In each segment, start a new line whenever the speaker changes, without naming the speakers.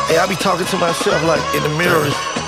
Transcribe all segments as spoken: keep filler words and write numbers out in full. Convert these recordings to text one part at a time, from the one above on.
Hey, I be talking to myself like in the mirror.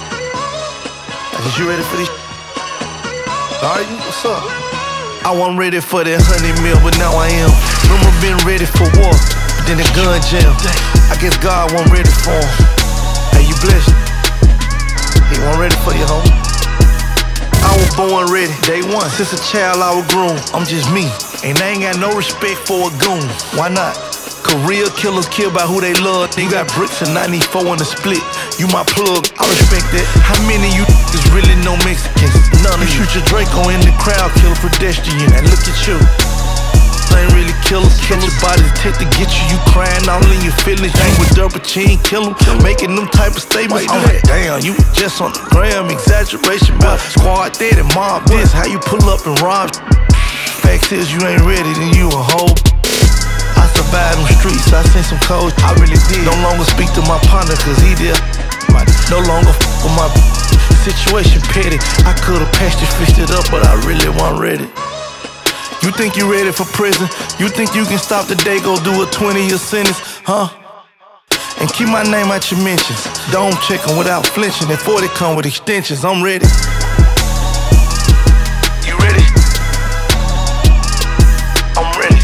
Is you ready for this? Alright, what's up? I wasn't ready for that honey meal, but now I am. Remember being ready for war, but then the gun jam. I guess God wasn't ready for him. Hey, you blessed. He wasn't ready for you, homie. I was born ready, day one. Since a child I was groomed. I'm just me, and I ain't got no respect for a goon. Why not? Cause real killers kill by who they love. You got bricks and ninety-four in the split. You my plug, I respect that. How many of you is really no Mexicans? None of you. Shoot your Draco in the crowd, kill a pedestrian. And look at you. Ain't really killers. Catch your body take to get you. You crying all in your feelings. You with dirt, but you ain't kill 'em. Making them type of statements. I'm like, damn, you just on the gram. Exaggeration, but squad dead and mob this. How you pull up and rob? Facts is you ain't ready, then you a hoe. I survived them streets, I seen some codes, I really did. No longer speak to my partner, cause he did. No longer f with my situation petty. I could've patched it, fixed it up, but I really wasn't ready. You think you ready for prison? You think you can stop the day, go do a twenty year sentence, huh? And keep my name out your mentions. Don't check 'em without flinching. And forty come with extensions, I'm ready. You ready? I'm ready.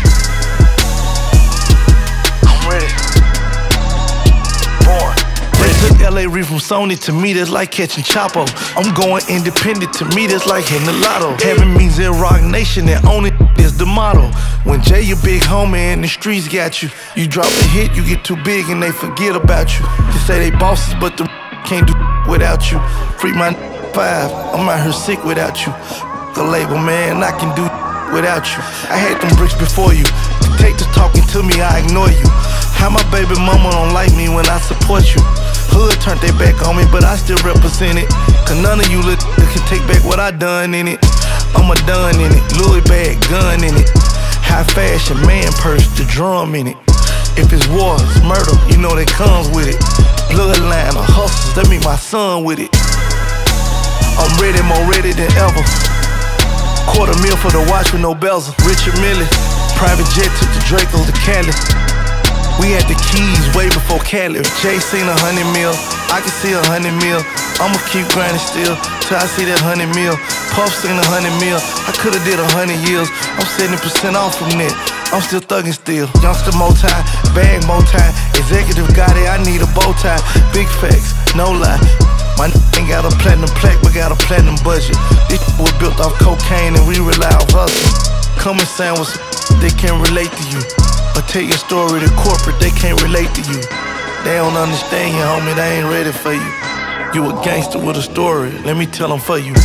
L A read from Sony, to me that's like catching Chapo. I'm going independent, to me that's like hitting the lotto. Heaven means in Rock Nation and own it is the motto. When Jay your big homie and the streets got you, you drop a hit, you get too big and they forget about you. They say they bosses but the can't do without you. Free my five, I'm out here sick without you. The label man, I can do without you. I had them bricks before you. Take the talking to me, I ignore you. How my baby mama don't like me when I support you. Hood turned their back on me, but I still represent it. Cause none of you little can take back what I done in it. I'm a done in it, Louis bag, gun in it. High fashion, man purse, the drum in it. If it's war, it's murder, you know that comes with it. Bloodline or hustles, that mean my son with it. I'm ready, more ready than ever. Quarter mil for the watch with no bezel. Richard Mille, private jet took the Draco to Cali. We had the keys way before Cali. Jay seen a hundred mil, I can see a hundred mil. I'ma keep grinding still till I see that hundred mil. Puff seen a hundred mil, I coulda did a hundred years. I'm seventy percent off from that, I'm still thugging still. Youngster more time, bag more time. Executive got it, I need a bow tie. Big facts, no lie. My ain't got a platinum plaque, we got a platinum budget. This was built off cocaine and we rely on hustle. Come and sound with some they can't relate to you. Or tell your story to corporate, they can't relate to you. They don't understand you, homie, they ain't ready for you. You a gangster with a story, let me tell them for you.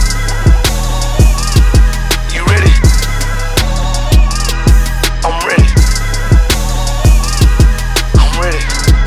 You ready? I'm ready. I'm ready.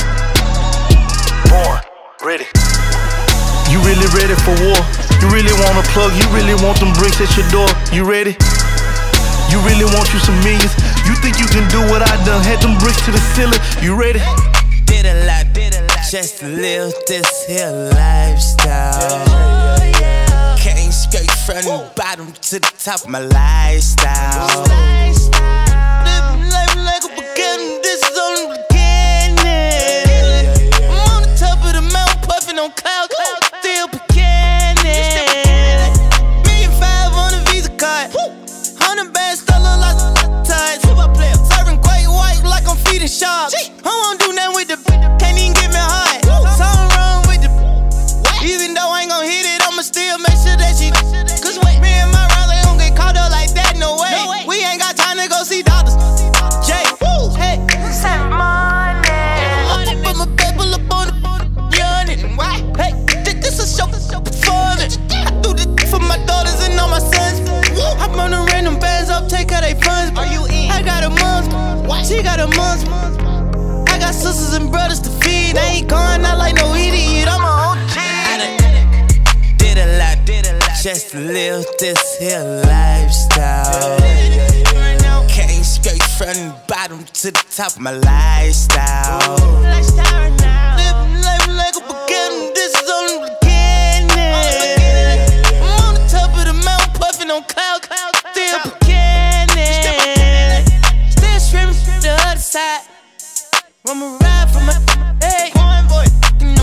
Born ready. You really ready for war? You really want a plug? You really want them bricks at your door? You ready? You really want you some millions? You think you can do what I done? Had them bricks to the ceiling. You ready?
Did a lot, did a lot, just to live this here lifestyle. Came straight from the bottom to the top of my lifestyle. Living life like a beginning, this is only the beginning. I'm on the top of the mountain, puffing on cloud, cloud, still beginning. Million five on a Visa card. Hundred bands, still look like ties. Serving great white like I'm feeding sharks. I won't do nothing with the can't even get me high. Something wrong with the even though I ain't gon' hit it, I'ma still make sure that she. Cause me and my rounds ain't gon' get caught up like that, no way. We ain't got time to go see doctors. Jay, hey, send money. I put my paper up on the yawning. Hey, this a show for me. I do this for my daughters and all my sons. I'm on the random bands up, take her they funds. Are you in? I got a month, she got a month. I got sisters and brothers to feed. I ain't going out like no idiot, I'm a O G. I done did a lot, did a lot, just to live this here lifestyle. Came straight from the bottom to the top of my lifestyle. Living life like a beginning, this is only the beginning. I'm on the top of the mountain, puffing on cloud, cloud, still beginning. Still streaming the other side. I'ma ride for my hey, you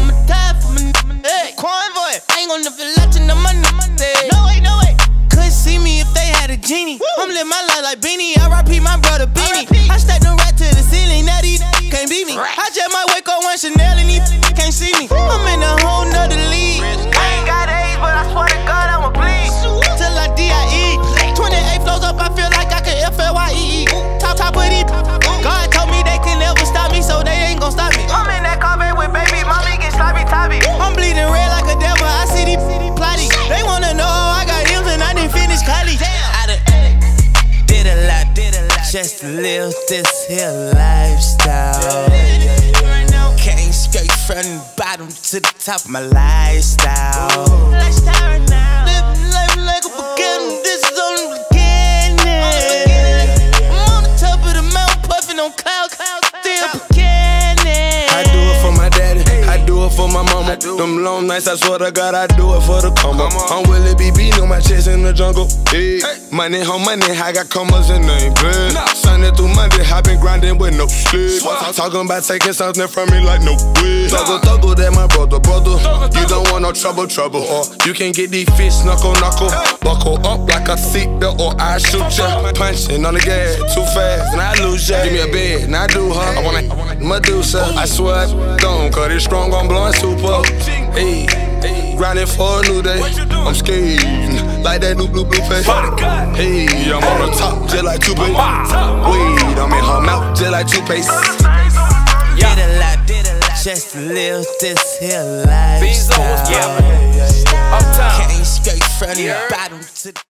convoy. I ain't gonna feel like no money. No way, no way. Couldn't see me if they had a genie. Woo. I'm living my life like Beanie. I repeat my brother Beanie. I stacked them right to the ceiling. That he can't beat me. I just might wake up one Chanel and he can't see me. I'm in a whole nother league. I ain't got age, but I swear to God I'ma bleed till I D I E. twenty-eight flows up, I feel like I can F L Y E E. Top, top of it. God told me they can never stop me, so they ain't gon' stop me. I'm in that coffin with baby mommy, get sloppy toppy. I'm bleeding red like a devil, I see these plotty. They wanna know how I got M's and I didn't finish college. I done did a lot, did a lot just to live this here lifestyle. Came straight from the bottom to the top of my lifestyle. Lifestyle right now. Living life like a beginning, this is only the beginning. I'm on the top of the mountain, puffing on clouds, still beginning.
I do it for my daddy, I do it for my mama. Them long nights, I swear to God, I do it for the combo. I'm Willie B B, on my chest in the jungle. Hey, money, home money, I got commas and they ain't good. Sunday through Monday, I been grinding with no sleep. Talking about taking something from me like no way. Thuggle, thuggle, that my brother, brother. You don't want no trouble, trouble. Or you can get these fish knuckle, knuckle. Buckle up like a seatbelt or I shoot ya. Punching on the gas too fast and I lose ya. Give me a bed and I do her. I want a Medusa. I swear I don't, cause it's strong, I'm blowing super. Hey, grinding for a new day. I'm skating like that new blue blue face. Hey, I'm on the top just like toothpaste. Weed, I'm in her mouth just like toothpaste.
Did a lot, did a lot just to live this here lifestyle. Came straight from the bottom to the